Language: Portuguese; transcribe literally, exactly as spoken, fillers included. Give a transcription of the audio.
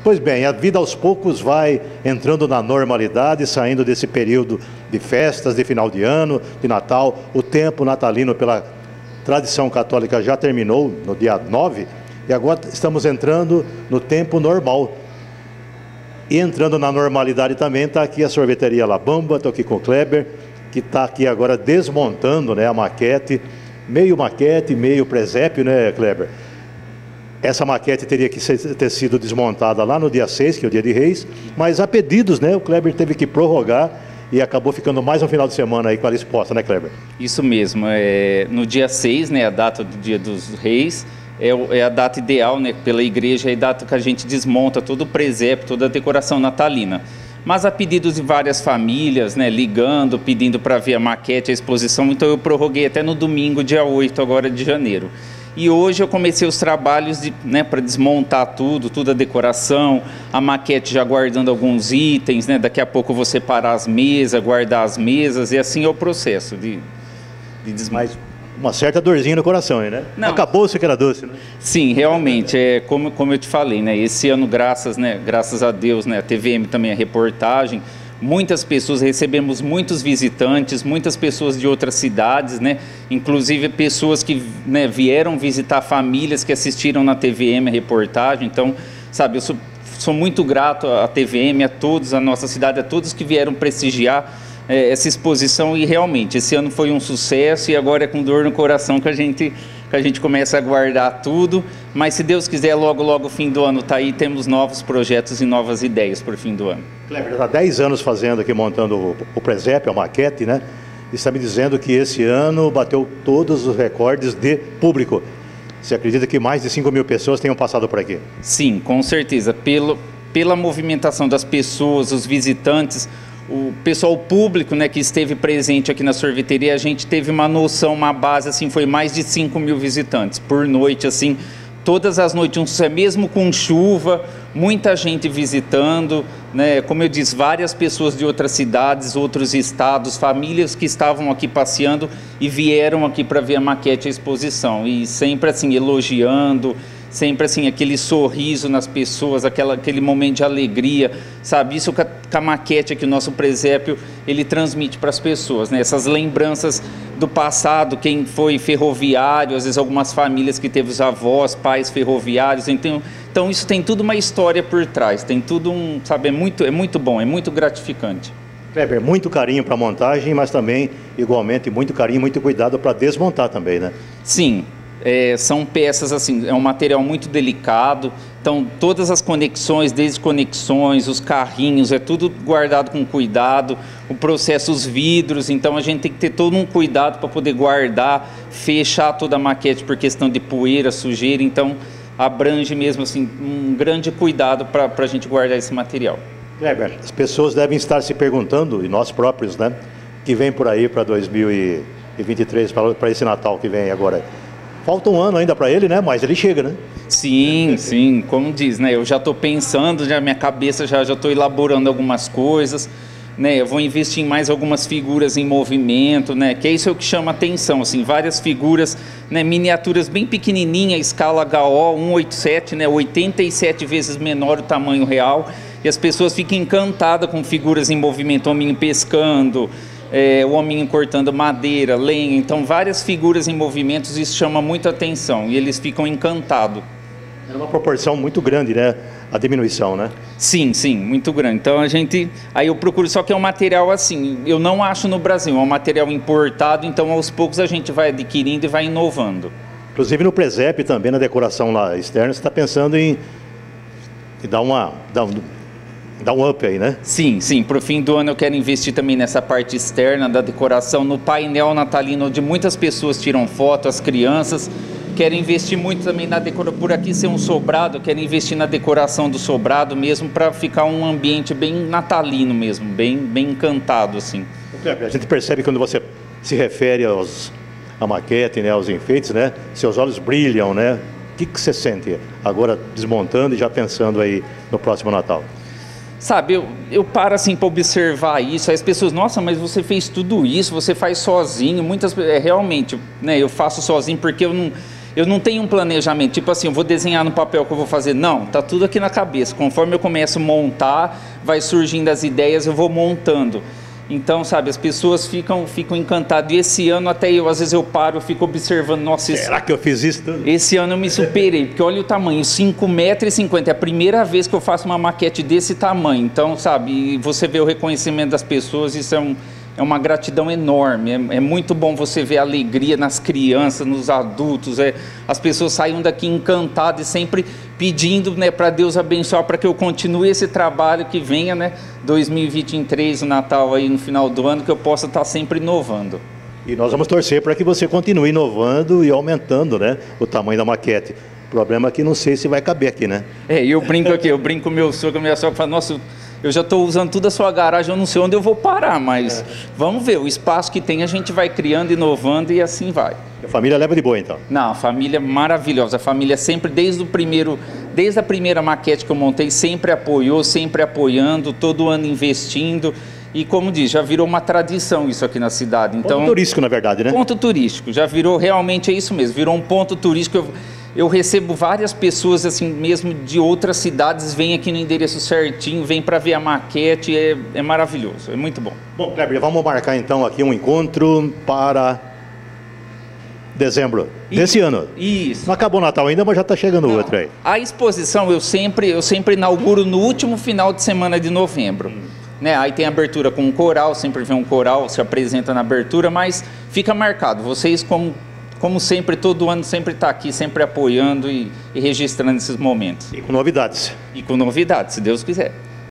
Pois bem, a vida aos poucos vai entrando na normalidade, saindo desse período de festas, de final de ano, de Natal. O tempo natalino, pela tradição católica, já terminou no dia nove, e agora estamos entrando no tempo normal. E entrando na normalidade também está aqui a sorveteria La Bamba. Estou aqui com o Kleber, que está aqui agora desmontando, né, a maquete, meio maquete, meio presépio, né, Kleber? Essa maquete teria que ser, ter sido desmontada lá no dia seis, que é o dia de Reis, mas a pedidos, né, o Kleber teve que prorrogar e acabou ficando mais um final de semana aí com ela exposta, né, Kleber? Isso mesmo, é, no dia seis, né, a data do dia dos Reis, é, o, é a data ideal, né, pela igreja, é a data que a gente desmonta todo o presépio, toda a decoração natalina. Mas a pedidos de várias famílias, né, ligando, pedindo para ver a maquete, a exposição, então eu prorroguei até no domingo, dia oito agora de janeiro. E hoje eu comecei os trabalhos de, né, para desmontar tudo, toda a decoração, a maquete já guardando alguns itens, né, daqui a pouco eu vou separar as mesas, guardar as mesas, e assim é o processo de, de desmontar. Uma certa dorzinha no coração, hein, né? Não. Acabou-se que era doce, né? Sim, realmente, é como, como eu te falei, né, esse ano, graças, né, graças a Deus, né, a T V M também, a reportagem, muitas pessoas, recebemos muitos visitantes, muitas pessoas de outras cidades, né? Inclusive pessoas que, né, vieram visitar famílias que assistiram na T V M a reportagem. Então, sabe, eu sou, sou muito grato à T V M, a todos, a nossa cidade, a todos que vieram prestigiar é, essa exposição. E realmente, esse ano foi um sucesso e agora é com dor no coração que a gente... que a gente começa a guardar tudo, mas se Deus quiser, logo, logo o fim do ano está aí, temos novos projetos e novas ideias para o fim do ano. Kleber, está há dez anos fazendo aqui, montando o, o presépio, a maquete, né? E está me dizendo que esse ano bateu todos os recordes de público. Você acredita que mais de cinco mil pessoas tenham passado por aqui? Sim, com certeza. Pelo, pela movimentação das pessoas, os visitantes, o pessoal público, né, que esteve presente aqui na sorveteria, a gente teve uma noção, uma base, assim, foi mais de cinco mil visitantes por noite, assim, todas as noites, mesmo com chuva, muita gente visitando, né, como eu disse, várias pessoas de outras cidades, outros estados, famílias que estavam aqui passeando e vieram aqui para ver a maquete, a exposição, e sempre assim, elogiando, sempre assim, aquele sorriso nas pessoas, aquela, aquele momento de alegria, sabe? Isso que a, que a maquete aqui, o nosso presépio, ele transmite para as pessoas, né? Essas lembranças do passado, quem foi ferroviário, às vezes algumas famílias que teve os avós, pais ferroviários, então, então isso tem tudo uma história por trás, tem tudo um, sabe, é muito, é muito bom, é muito gratificante. Kleber, muito carinho para a montagem, mas também, igualmente, muito carinho, muito cuidado para desmontar também, né? Sim. É, são peças assim, é um material muito delicado, então todas as conexões, desde conexões, os carrinhos, é tudo guardado com cuidado, o processo, os vidros, então a gente tem que ter todo um cuidado para poder guardar, fechar toda a maquete por questão de poeira, sujeira, então abrange mesmo assim um grande cuidado para a gente guardar esse material. Kleber, as pessoas devem estar se perguntando, e nós próprios, né, que vem por aí para dois mil e vinte e três, para esse Natal que vem agora. Falta um ano ainda para ele, né? Mas ele chega, né? Sim, sim, como diz, né? Eu já estou pensando, já minha cabeça já já estou elaborando algumas coisas, né? Eu vou investir em mais algumas figuras em movimento, né? Que é isso que chama atenção, assim, várias figuras, né? Miniaturas bem pequenininha, escala H O cento e oitenta e sete, né? oitenta e sete vezes menor o tamanho real, e as pessoas ficam encantadas com figuras em movimento, homem pescando. É, o homem cortando madeira, lenha, então várias figuras em movimentos, isso chama muita atenção e eles ficam encantados. É uma proporção muito grande, né? A diminuição, né? Sim, sim, muito grande. Então a gente, aí eu procuro, só que é um material assim, eu não acho no Brasil, é um material importado, então aos poucos a gente vai adquirindo e vai inovando. Inclusive no presépio também, na decoração lá externa, você está pensando em, em dar uma... Dar um, Dá um up aí, né? Sim, sim. Para o fim do ano eu quero investir também nessa parte externa da decoração, no painel natalino, onde muitas pessoas tiram foto, as crianças. Quero investir muito também na decoração, por aqui ser um sobrado, quero investir na decoração do sobrado mesmo, para ficar um ambiente bem natalino mesmo, bem, bem encantado, assim. A gente percebe quando você se refere aos, à maquete, né, aos enfeites, né? Seus olhos brilham, né? O que, que você sente agora desmontando e já pensando aí no próximo Natal? Sabe, eu, eu paro assim para observar isso, aí as pessoas, nossa, mas você fez tudo isso, você faz sozinho, muitas é, realmente, né, eu faço sozinho porque eu não, eu não tenho um planejamento, tipo assim, eu vou desenhar no papel que eu vou fazer. Não, tá tudo aqui na cabeça. Conforme eu começo a montar, vai surgindo as ideias, eu vou montando. Então, sabe, as pessoas ficam, ficam encantadas. E esse ano até eu, às vezes eu paro, eu fico observando, nossa... Será esse, que eu fiz isso tudo? Esse ano eu me superei, porque olha o tamanho, cinco metros e cinquenta. É a primeira vez que eu faço uma maquete desse tamanho. Então, sabe, e você vê o reconhecimento das pessoas, isso é, um, é uma gratidão enorme. É, é muito bom você ver a alegria nas crianças, nos adultos. É, as pessoas saem daqui encantadas e sempre pedindo, né, para Deus abençoar, para que eu continue esse trabalho, que venha, né, dois mil e vinte e três, o Natal aí no final do ano, que eu possa estar sempre inovando. E nós vamos torcer para que você continue inovando e aumentando, né, o tamanho da maquete. O problema é que não sei se vai caber aqui, né? É, eu brinco aqui, eu brinco com o meu sogro, a minha sogra, fala, nossa, eu já estou usando toda a sua garagem, eu não sei onde eu vou parar, mas é. Vamos ver, o espaço que tem a gente vai criando, inovando e assim vai. A família leva de boa, então? Não, a família é maravilhosa, a família sempre, desde o primeiro, desde a primeira maquete que eu montei, sempre apoiou, sempre apoiando, todo ano investindo. E como diz, já virou uma tradição isso aqui na cidade. Então, ponto turístico, na verdade, né? Ponto turístico, já virou, realmente é isso mesmo, virou um ponto turístico. Eu, eu recebo várias pessoas, assim, mesmo de outras cidades, vêm aqui no endereço certinho, vêm para ver a maquete, é, é maravilhoso, é muito bom. Bom, Kleber, vamos marcar então aqui um encontro para dezembro desse ano. Isso. Não acabou o Natal ainda, mas já está chegando o outro aí. A exposição eu sempre, eu sempre inauguro no último final de semana de novembro. Hum. Né? Aí tem abertura com um coral, sempre vem um coral, se apresenta na abertura, mas fica marcado. Vocês, como, como sempre, todo ano sempre está aqui, sempre apoiando e, e registrando esses momentos. E com novidades. E com novidades, se Deus quiser.